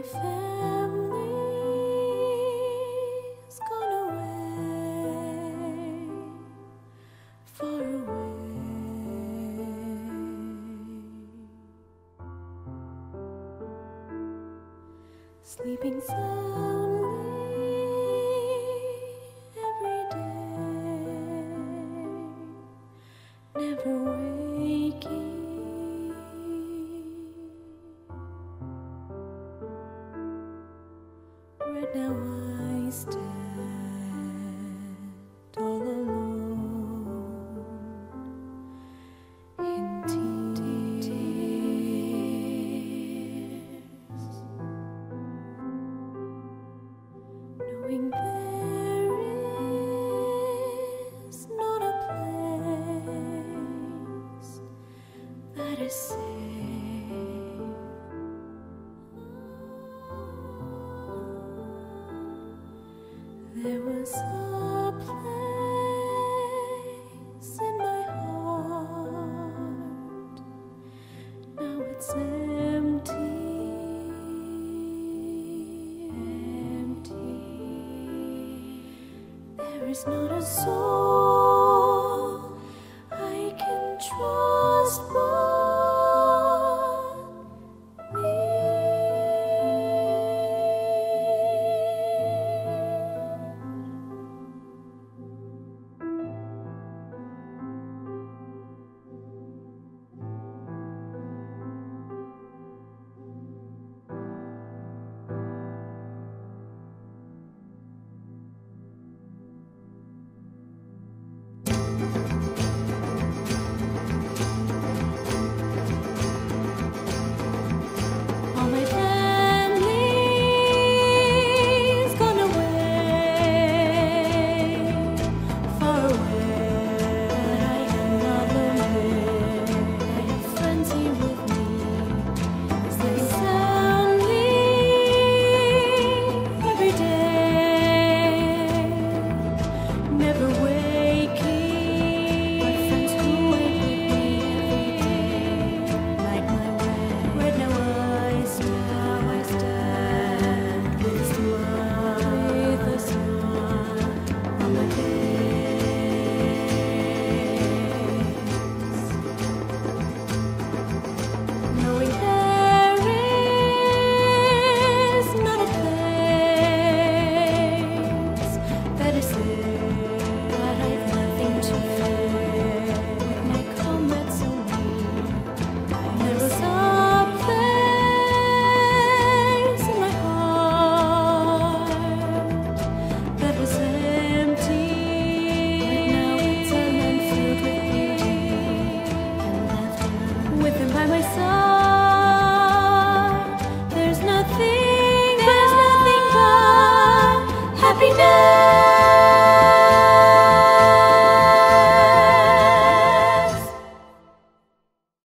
family's gone away, far away. Sleeping soundly every day, never waking. Right now I stand all alone in tears, knowing there is not a place that is safe. There was a place in my heart, now it's empty, empty. There is not a soul I can trust but me. All my family's gone away, far away. But I am not lonely. I have friends here with me. Sleeping soundly every day, never waking. But friends who wake with me every day, light my way. Right now I stand with a smile on my face, knowing there is not a place that is safe, that I've nothing to fear. With my comrades so near, there was a place in my heart that was empty. Right now it's an unfilled with beauty and laughter. With him by my side, there's nothing but happiness.